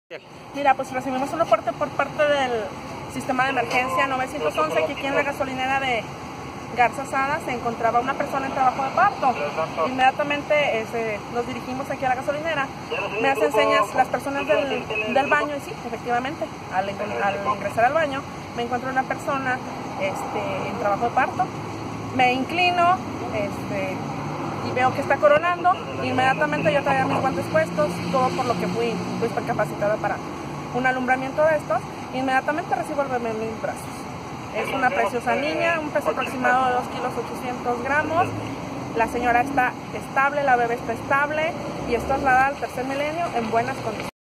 Mira, pues recibimos un reporte por parte del sistema de emergencia 911 que aquí en la gasolinera de Garza Sada se encontraba una persona en trabajo de parto. Inmediatamente nos dirigimos aquí a la gasolinera. Me hacen señas las personas del baño y sí, efectivamente, al ingresar al baño me encuentro una persona en trabajo de parto. Me inclino y veo que está coronando. Inmediatamente yo traía mis guantes puestos, todo por lo que fui capacitada para un alumbramiento de estos. Inmediatamente recibo el bebé en mis brazos. Es una preciosa niña, un peso aproximado de 2 kilos 800 gramos. La señora está estable, la bebé está estable y es trasladada al tercer milenio en buenas condiciones.